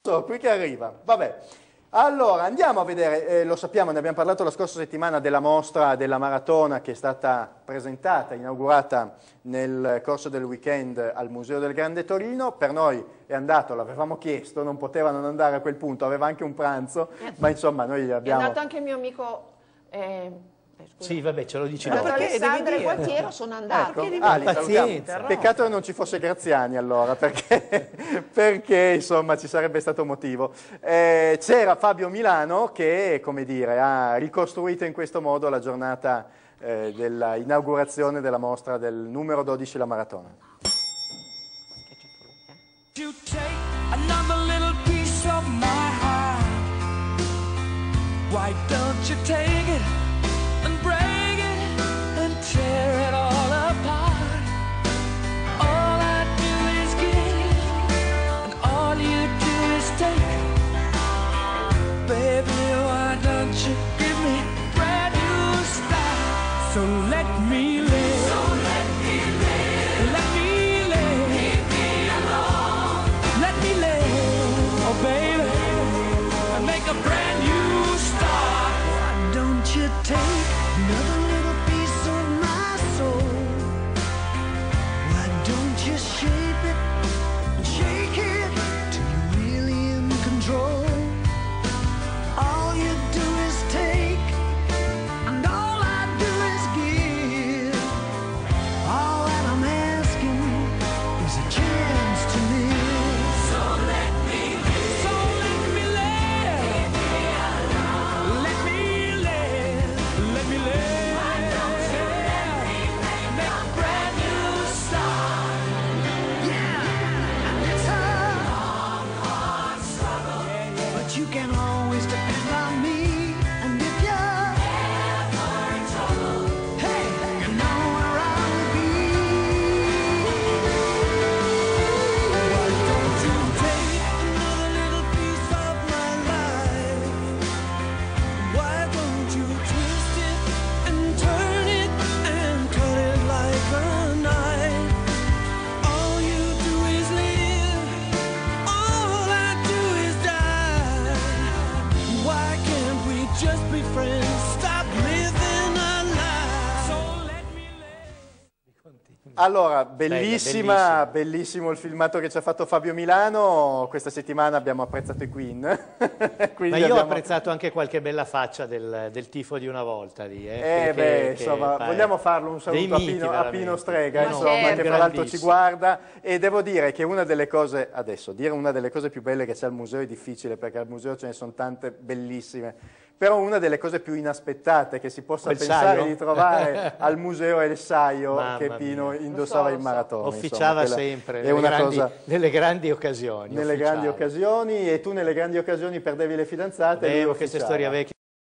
qui che arriva. Vabbè. Allora, andiamo a vedere, lo sappiamo, ne abbiamo parlato la scorsa settimana della mostra della maratona che è stata presentata, inaugurata nel corso del weekend al Museo del Grande Torino. Per noi è andato, l'avevamo chiesto, non poteva non andare a quel punto, aveva anche un pranzo, ma insomma noi abbiamo... È andato anche il mio amico... Sì, vabbè, ce lo dici dopo. dopo. Alessandro e Gualtiero sono andati. Ecco, pazienza, peccato che non ci fosse Graziani allora, perché insomma ci sarebbe stato motivo. C'era Fabio Milano che, come dire, ha ricostruito in questo modo la giornata dell'inaugurazione della mostra del numero 12 La Maratona. You take another little piece of my heart. Why don't you take it and break it and tear it all apart? All I do is give and all you do is take. Baby, why don't you give me a brand new start? So let me live. So let me live. Let me live. Leave me alone. Let me live. Oh baby, and make a brand new start. Why don't you take another little piece of my soul? Why don't you shape it and shake it till you're really in control? All you do is take, and all I do is give. All that I'm asking is a chance to live. So let me live. So let me live. Leave me alone. Let me live. Let me live. Why don't you let me make a brand new start? Yeah, and it's a long, hard struggle. But you can always depend on me. And if you're ever in trouble, hey, you know where I'll be. Why don't you take another little piece of my life? Why won't you twist it and turn it and cut it like a knife? All you do is live, all I do is die. Why can't we just be friends? Stop living our lives. So let me live. Allora, bellissima. bellissimo il filmato che ci ha fatto Fabio Milano. Questa settimana abbiamo apprezzato i Queen. Ma io ho apprezzato anche qualche bella faccia del tifo di una volta lì. Insomma, vogliamo farlo un saluto a Pino Strega, Ma insomma, certo. che fra l'altro ci guarda, e devo dire che una delle cose, adesso, dire una delle cose più belle che c'è al museo è difficile, perché al museo ce ne sono tante bellissime, però una delle cose più inaspettate che si possa Quel pensare saio? di trovare al museo è il saio Mamma che Pino mia. indossava Lo in so. maratona. Officiava insomma, sempre è una cosa... nelle grandi occasioni. Nelle grandi officiava. occasioni, e tu nelle grandi occasioni perdevi le fidanzate. e lui Vedo queste officiava. storie vecchie.